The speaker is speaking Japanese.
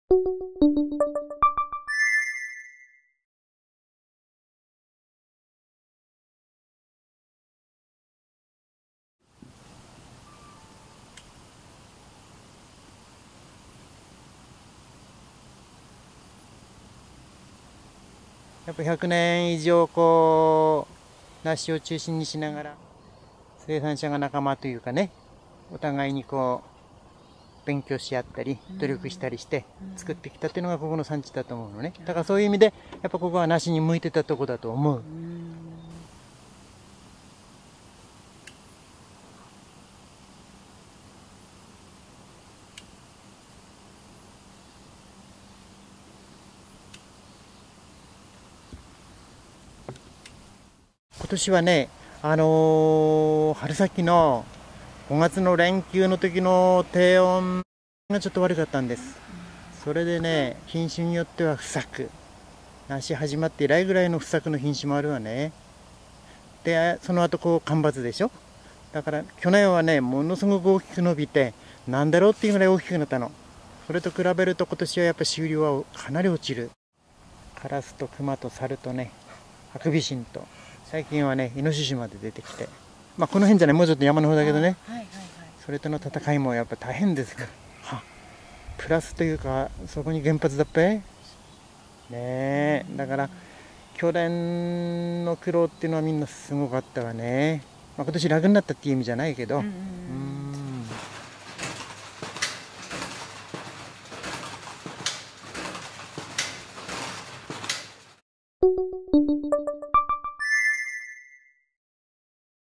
やっぱ100年以上こう梨を中心にしながら生産者が仲間というかね、お互いにこう勉強し合ったり努力したりして作ってきたっていうのがここの産地だと思うのね。だからそういう意味でやっぱここは梨に向いてたとこだと思う。今年はね、春先の5月の連休の時の低温がちょっと悪かったんです。それでね、品種によっては不作。梨始まって以来ぐらいの不作の品種もあるわね。で、その後こう干ばつでしょ。だから去年はね、ものすごく大きく伸びて、なんだろうっていうぐらい大きくなったの。それと比べると今年はやっぱ収量はかなり落ちる。カラスとクマとサルとね、ハクビシンと、最近はね、イノシシまで出てきて。まあこの辺じゃない、もうちょっと山の方だけどね。それとの戦いもやっぱ大変ですから。プラスというか、そこに原発だっぺ。ねえ、だから、去年の苦労っていうのはみんなすごかったわね。まあ、今年楽になったっていう意味じゃないけど、